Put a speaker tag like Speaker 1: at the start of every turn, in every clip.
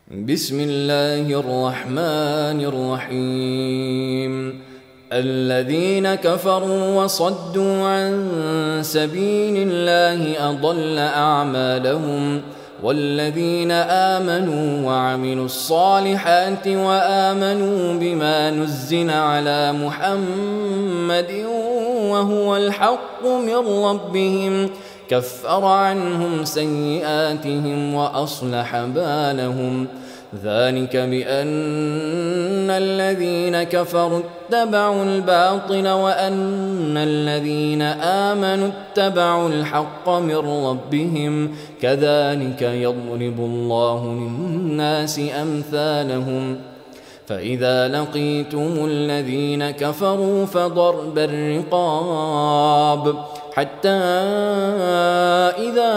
Speaker 1: بسم الله الرحمن الرحيم. الذين كفروا وصدوا عن سبيل الله أضل أعمالهم، والذين آمنوا وعملوا الصالحات وآمنوا بما نزل على محمد وهو الحق من ربهم كفر عنهم سيئاتهم وأصلح بالهم. ذلك بأن الذين كفروا اتبعوا الباطل وأن الذين آمنوا اتبعوا الحق من ربهم، كذلك يضرب الله للناس أمثالهم. فإذا لقيتم الذين كفروا فضرب الرقاب حتى إذا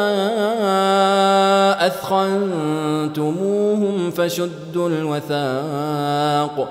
Speaker 1: أثخنتموهم فشدوا الوثاق،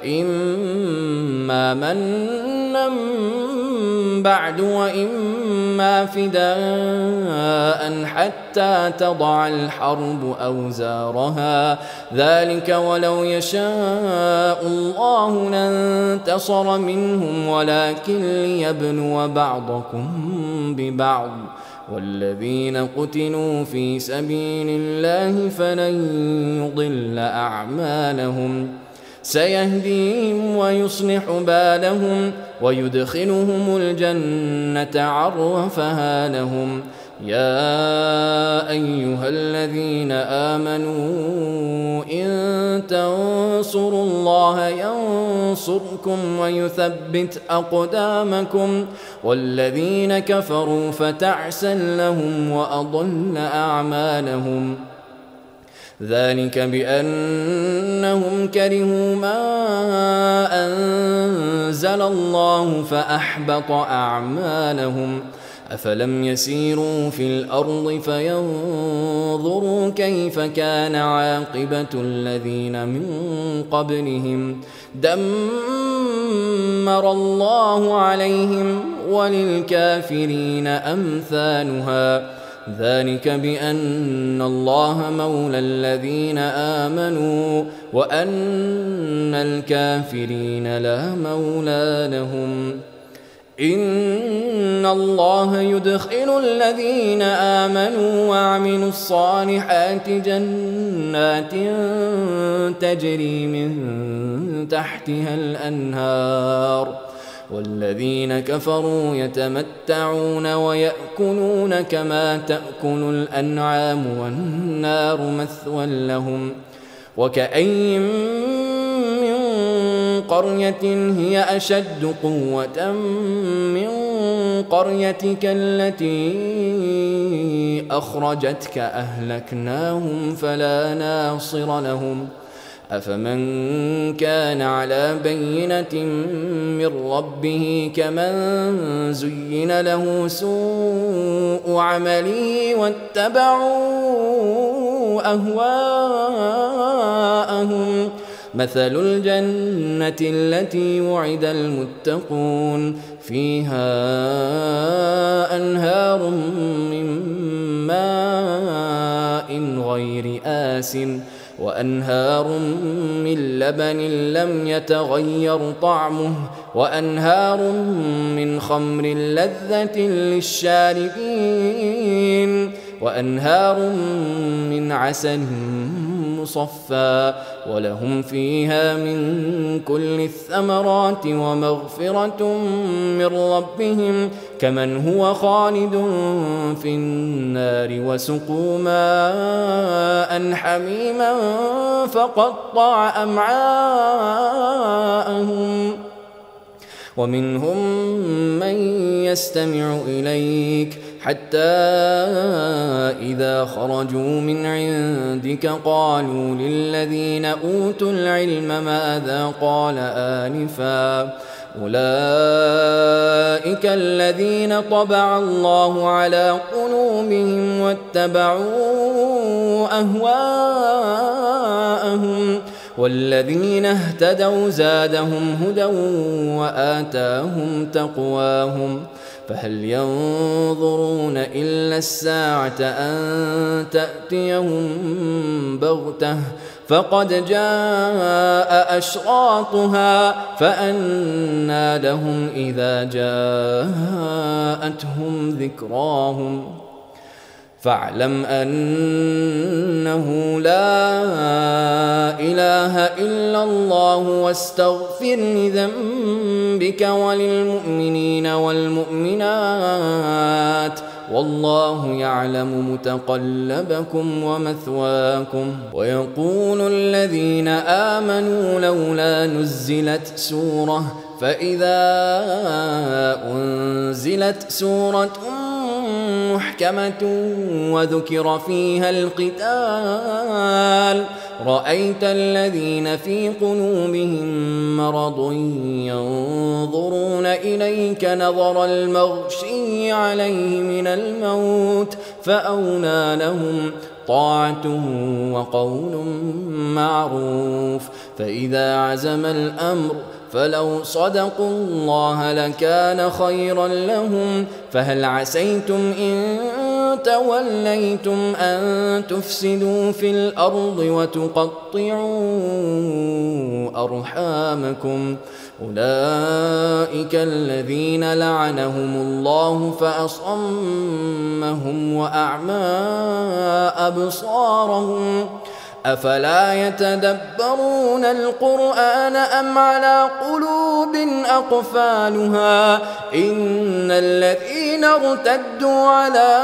Speaker 1: فإما منا بعد وإما فداء حتى تضع الحرب أوزارها، ذلك ولو يشاء الله لانتصر منهم ولكن ليبلو بعضكم ببعض. والذين قتلوا في سبيل الله فلن يضل أعمالهم، سيهديهم ويصلح بالهم ويدخلهم الجنة عرفها لهم. يا أيها الذين آمنوا إن تنصروا الله ينصركم ويثبت أقدامكم، والذين كفروا فتعسا لهم وأضل أعمالهم. ذلك بأنهم كرهوا ما أنزل الله فأحبط أعمالهم. أفلم يسيروا في الأرض فينظروا كيف كان عاقبة الذين من قبلهم، دمر الله عليهم وللكافرين أمثالها. ذلك بأن الله مولى الذين آمنوا وأن الكافرين لا مولى لهم. إن الله يدخل الذين آمنوا وعملوا الصالحات جنات تجري من تحتها الأنهار، والذين كفروا يتمتعون ويأكلون كما تأكل الأنعام والنار مثوى لهم. وكأي من قرية هي أشد قوة من قريتك التي أخرجتك أهلكناهم فلا ناصر لهم. أفمن كان على بينة من ربه كمن زين له سوء عمله واتبعوا أهواءهم. مثل الجنة التي وعد المتقون فيها أنهار من ماء غير آسٍ وأنهار من لبن لم يتغير طعمه وأنهار من خمر لذة للشاربين وأنهار من عسل مصفى ولهم فيها من كل الثمرات ومغفرة من ربهم كمن هو خالد في النار وسقوا ماء حميما فقطع أمعاءهم. ومنهم من يستمع إليك حتى إذا خرجوا من عندك قالوا للذين أوتوا العلم ماذا قال آنفا، أولئك الذين طبع الله على قلوبهم واتبعوا أهواءهم، والذين اهتدوا زادهم هدى وآتاهم تقواهم. فهل ينظرون إلا الساعة أن تأتيهم بغتة فقد جاء أشراطها فأنى لهم إذا جاءتهم ذكراهم فاعلم أنه لا إله إلا الله واستغفر لذنبك وللمؤمنين والمؤمنات والله يعلم متقلبكم ومثواكم. ويقول الذين آمنوا لولا نزلت سورة فإذا أنزلت سورة محكمة وذكر فيها القتال رأيت الذين في قلوبهم مرض ينظرون إليك نظر المغشي عليه من الموت فأولى لهم طاعة وقول معروف. فإذا عزم الأمر فلو صدقوا الله لكان خيرا لهم. فهل عسيتم إن توليتم أن تفسدوا في الأرض وتقطعوا أرحامكم أولئك الذين لعنهم الله فأصمهم وأعمى أبصارهم أفلا يتدبرون القرآن أم على قلوب أقفالها إن الذين ارتدوا على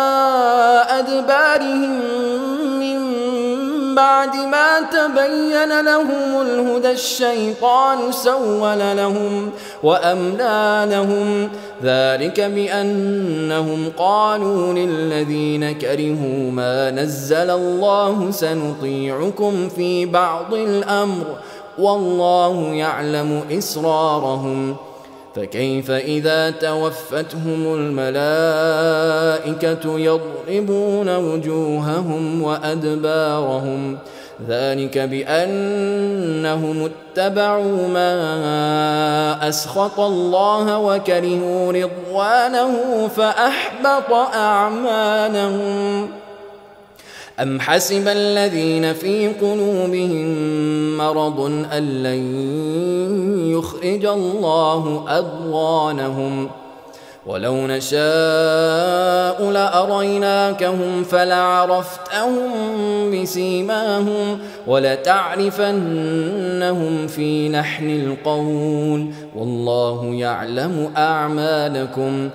Speaker 1: أدبارهم من بعد ما تبين لهم الهدى الشيطان سول لهم وأملى لهم ذلك بأنهم قالوا للذين كرهوا ما نزل الله سنطيعكم في بعض الأمر والله يعلم إسرارهم. فكيف إذا توفتهم الملائكة يضربون وجوههم وأدبارهم ذلك بأنهم اتبعوا ما أسخط الله وكرهوا رضوانه فأحبط أعمالهم. أم حسب الذين في قلوبهم مرض أن لن يخرج الله أضغانهم ولو نشاء لأريناكهم فلعرفتهم بسيماهم ولتعرفنهم في لحن القول والله يعلم أعمالكم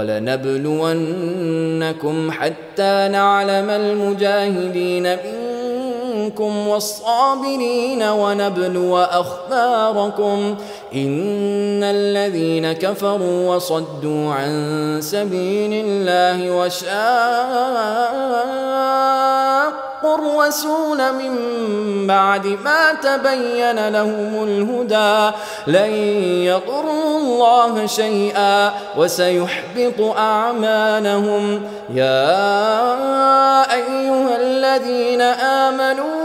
Speaker 1: ولنبلونكم حتى نعلم المجاهدين منكم والصابرين ونبلو أخباركم إن الذين كفروا وصدوا عن سبيل الله وشاقوا الرسول من بعد ما تبين لهم الهدى لن يضروا الله شيئا وسيحبط أعمالهم. يا أيها الذين آمنوا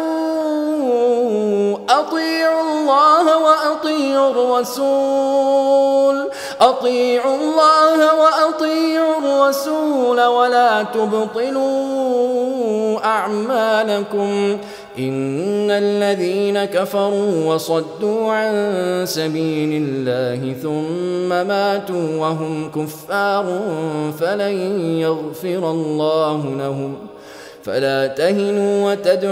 Speaker 1: أطيعوا الله وأطيعوا الرسول ولا تبطلوا أعمالكم إن الذين كفروا وصدوا عن سبيل الله ثم ماتوا وهم كفار فلن يغفر الله لهم. فلا تهنوا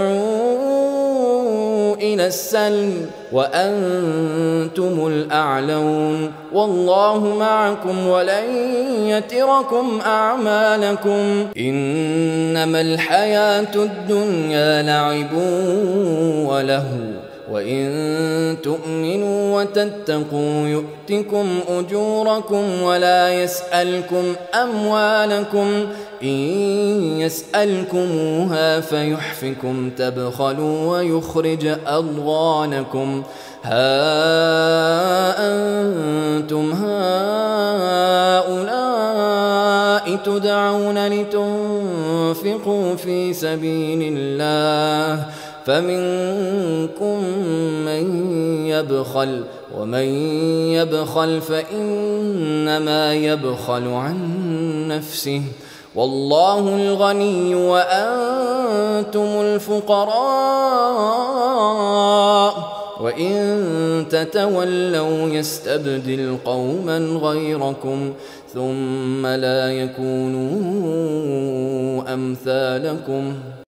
Speaker 1: وتدعوا إلى السلم وأنتم الأعلون والله معكم ولن يتركم أعمالكم إنما الحياة الدنيا لعب ولهو وإن تؤمنوا وتتقوا يؤتكم أجوركم ولا يسألكم أموالكم إن يسألكموها فيحفكم تبخلوا ويخرج أضغانكم ها أنتم هؤلاء تدعون لتنفقوا في سبيل الله فمنكم من يبخل ومن يبخل فإنما يبخل عن نفسه والله الغني وأنتم الفقراء وإن تتولوا يستبدل قوما غيركم ثم لا يكونوا أمثالكم